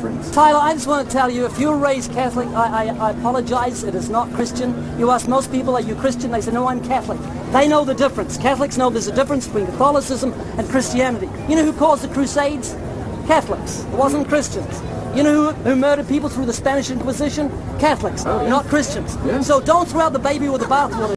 difference. Tyler, I just want to tell you, if you're raised Catholic, I apologize, it is not Christian. You ask most people, are you Christian? They say, no, I'm Catholic. They know the difference. Catholics know there's a difference between Catholicism and Christianity. You know who caused the Crusades? Catholics. It wasn't Christians. You know who murdered people through the Spanish Inquisition? Catholics, not Christians. Yes. So don't throw out the baby with the bathwater.